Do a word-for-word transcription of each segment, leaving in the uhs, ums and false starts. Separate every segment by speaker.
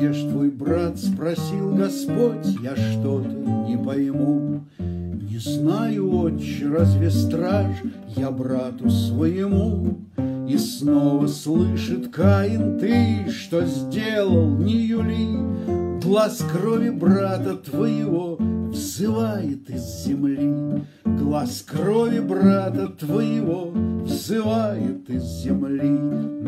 Speaker 1: где ж твой брат, спросил Господь, я что-то не пойму. Не знаю, отче, разве страж я брату своему? И снова слышит Каин, ты что сделал, не юли? Глаз крови брата твоего взывает из земли. Глаз крови брата твоего взывает из земли.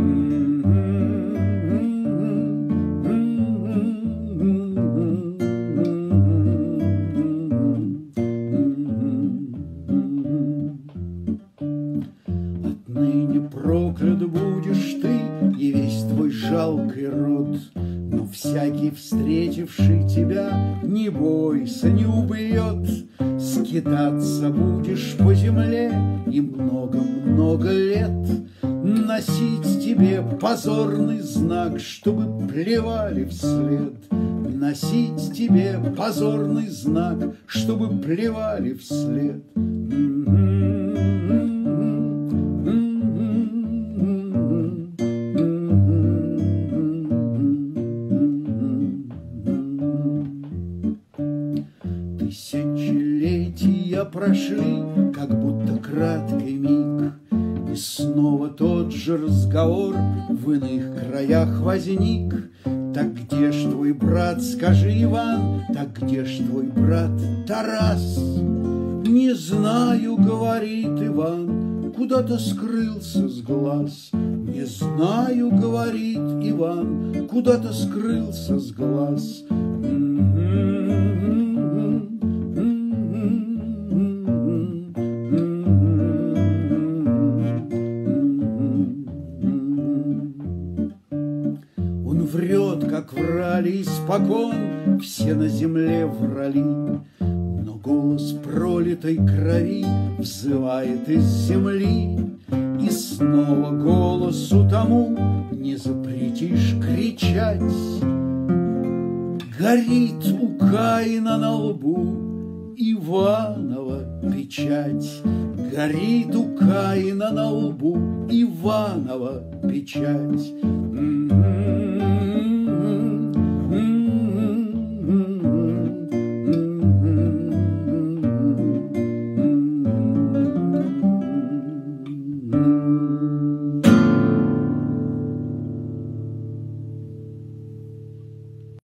Speaker 1: Отныне проклят будешь ты и весь твой жалкий род, но всякий, встретивший тебя, не бойся, не убьет. Скитаться будешь по земле и много-много лет, носить тебе позорный знак, чтобы плевали вслед. Носить тебе позорный знак, чтобы плевали вслед. Тысячелетия прошли, как будто краткий миг, и снова тот же разговор в иных краях возник. Так где ж твой брат, скажи, Иван, так где ж твой брат Тарас? Не знаю, говорит Иван, куда-то скрылся с глаз. Не знаю, говорит Иван, куда-то скрылся с глаз. Он врет, как врали испокон все на земле врали, но голос пролитой крови взывает из земли. И снова голосу тому не запретишь кричать. Горит у Каина на лбу Иванова печать. Горит у Каина на лбу Иванова печать.